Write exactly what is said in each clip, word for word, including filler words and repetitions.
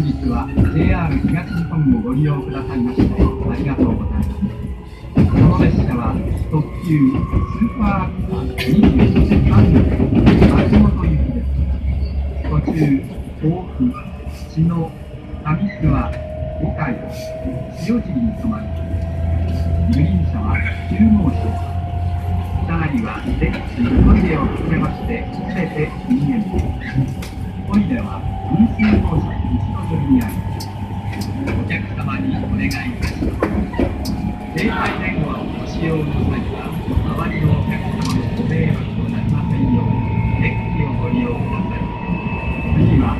日は ジェイアール 東日本をご利用くださいましてありがとうございます。この列車は特急スーパーアクタにじゅうさん号松本行きです。途中甲府、茅野、上諏訪、五海、塩尻に停まり、グリーン車はきゅう号車、車内はデッキ、トイレを含めましてすべて禁煙です。トイレは運数号車一度沿いにあり、お客様にお願いいたします。携帯電話をご使用の際は、周りのお客様のご迷惑となりませんよう、デッキをご利用ください。次は、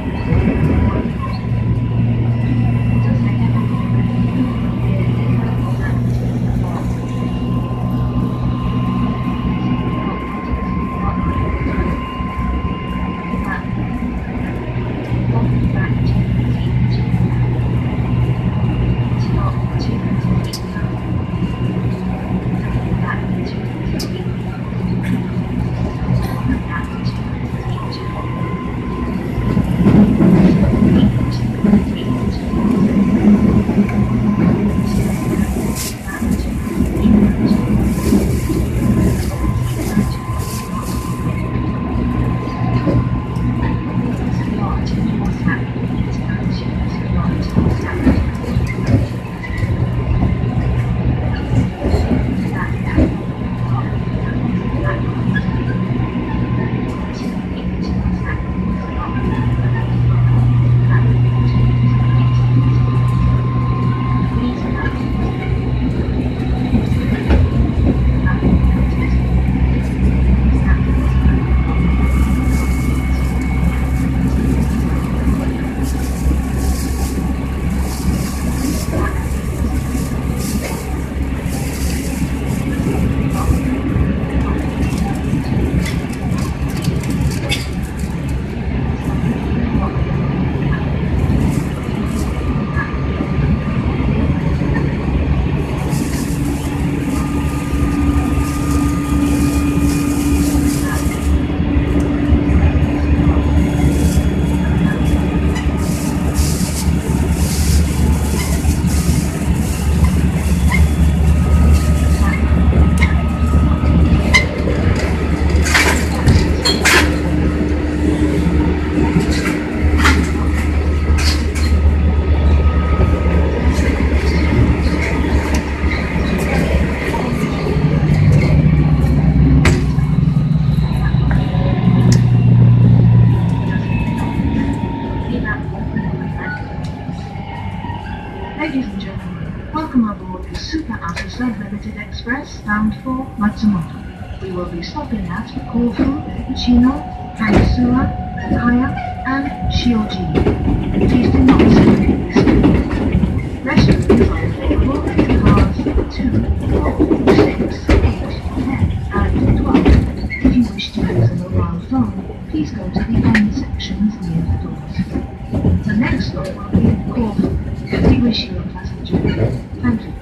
Ladies and gentlemen, welcome aboard the Super Asusa Limited Express bound for Matsumoto. We will be stopping at Kofu, Chino, Hanasuwa, Okaya, and Shioji. Please do not sit in this queue. Restrooms are available in cars two, four, six, eight, ten, and twelve. If you wish to use a mobile phone, please go to the end sections near the doors. The next stop will be in Kofu. We wish you a pleasant journey. Thank you.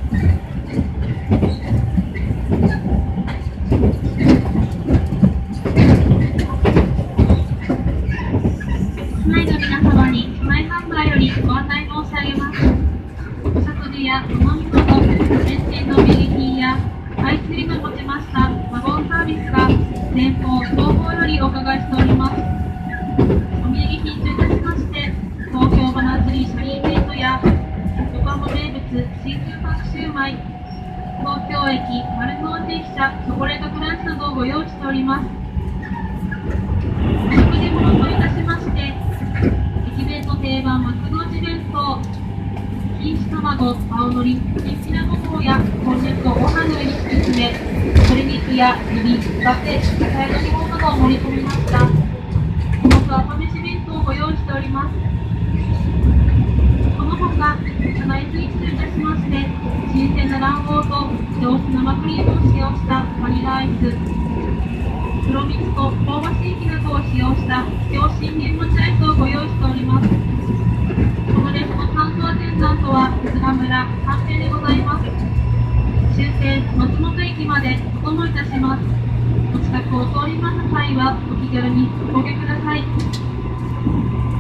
住まいの皆様に住まい販売よりご案内申し上げます。お食事やお飲み物、全店の名品やアイスクリームを持ちましたワゴンサービスが前方後方よりお伺いしております。お土産品といたしまして、東京バナ釣りシャリーメイトや横浜名物真空パックシューマイ、東京駅丸の内駅舎チョコレートクランチなどをご用意しております。お食事物といたしまして、駅弁の定番幕の内弁当、錦糸卵、青のり、きんぴらごぼうやこんにゃくをご飯の上に敷き詰め、鶏肉やエビ、ガテ、野菜の煮物などを盛り込みました。このと朝飯弁当をご用意しております。このほか、車内スイーツといたしまして、新鮮な卵黄と上質生クリームを使用したバニラアイス、黒蜜と香ばしいきな粉を使用した上信玄餅アイスをご用意しております。この列車の担当アテンダントは菅村三平でございます。終点松本駅までお供いたします。お近くを通ります際はお気軽にご購入ください。